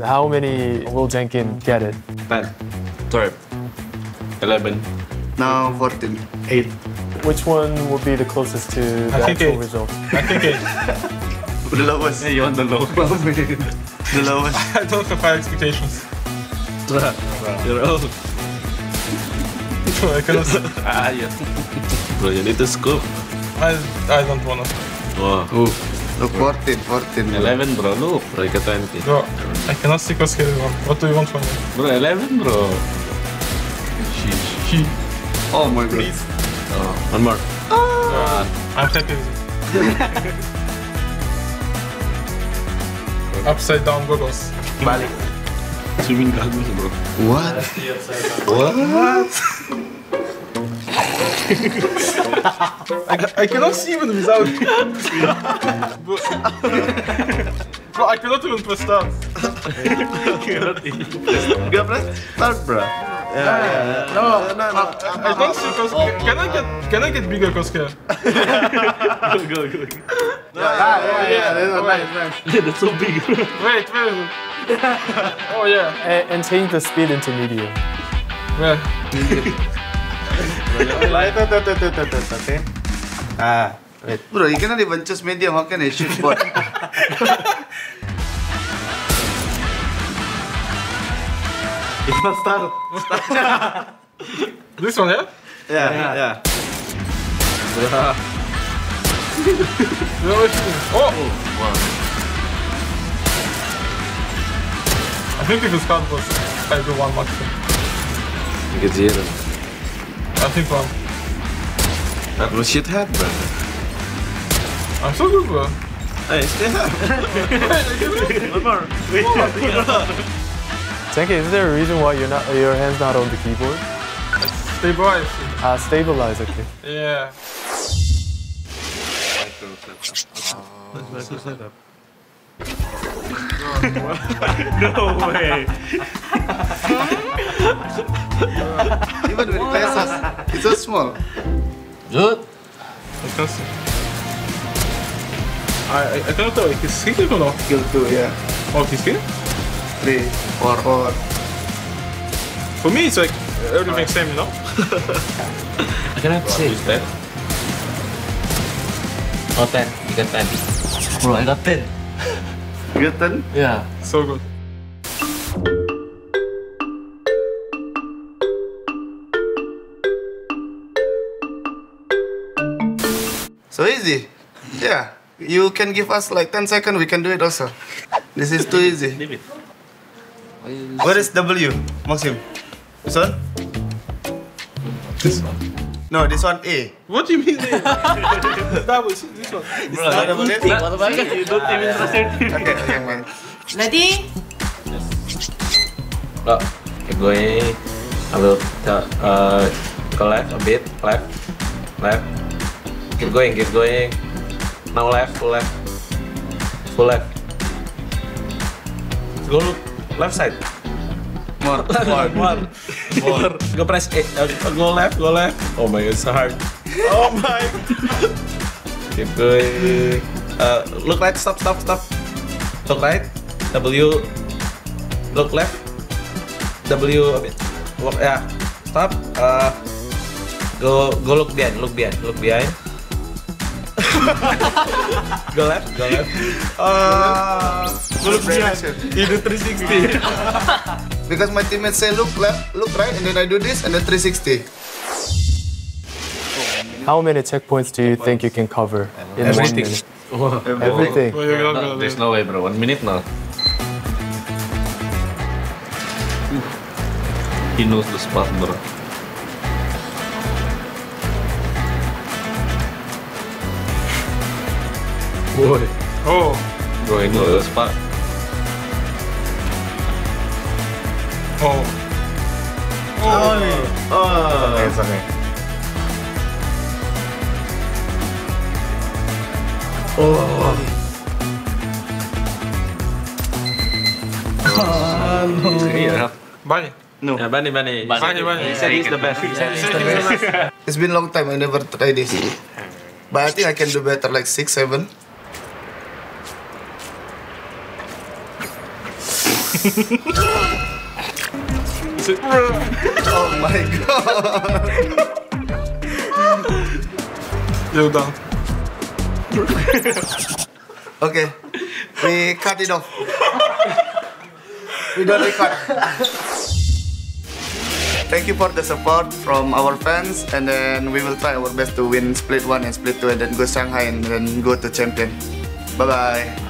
How many will Jenkin get it? 10. 12. 11. Now 14. 8. Which one will be the closest to the I think actual 8. result? I think 8. The lowest. Hey, you want the low? The lowest. I don't have high expectations. You're old. I cannot. Yeah. Bro, you need to scoop. I don't wanna. Wow. Look, 14. 14. 11, bro. Look, bro, ke 20. Bro, I cannot see crosshair one. What do you want from me? Bro, 11, bro. He. Oh my god. Oh, one more. I'm happy with it. Upside down goggles. Balik. Swimming goggles, bro. What? I cannot see even without. Bro, I cannot even press start. Gak press start, bro. No, I don't see crosshair. Can I get bigger crosshair? Go. Yeah, nice. That's so big. Wait. Oh yeah. And change the speed into medium. Where? Wait. Bro, you cannot even choose medium. How can I shoot bot? It's not start. This one, yeah? Yeah. No, oh! Wow. I think if it's card was I do one maximum. You get 0. I think one. That was shit head, bro. I'm so good, bro. Hey, stay up. One more. Wait. Jenkin, is there a reason why your hand's not on the keyboard? Stabilize. Stabilize, okay. Yeah. No way. Even with pesos, it's so small. Good. I can see. I cannot tell. He's hitting or not? Skill 2, yeah. Oh, he's here? 3, 4, 4. For me, it's like everything same, you know? I cannot see. Who's that? Oh, 10. You got 10. Bro, I got 10. You got 10? Yeah. So good. So easy. Yeah. You can give us like 10 seconds, we can do it also. This is too easy. Leave it. What is W, Maxim? This one? This one. No, this one A. What do you mean? That was this one. This one double A? What about you? You don't even trust it. Okay, man. Ready? Oh, keep going. I will go left a bit. Left. Keep going. Now left, full left. Go look, left side. More. More. Go press A. Go left. Oh my god, it's so hard. Oh my. Keep going. Look right. Stop. Look right. W. Look left. W a bit. Look, yeah. Stop. Go look behind. Look behind. Go left. Look behind. You do 360. Because my teammates say look left, look right, and then I do this, and then 360. How many checkpoints do you think you can cover in 1 minute? Everything. Oh, you're not No, gonna there's do. no way, bro. 1 minute now. He knows the spot, bro. Boy. Oh, Bro, he knows the spot. oh. It's okay. Yeah. Bunny. No. Yeah, Bunny. Bunny. He said he's the best. It's been a long time, I never tried this. But I think I can do better, like 6, 7. Oh my god. Ya udah. Okay, we cut it off. We don't record. Thank you for the support from our fans, and then we will try our best to win Split 1 and Split 2 and then go Shanghai and then go to champion. Bye bye.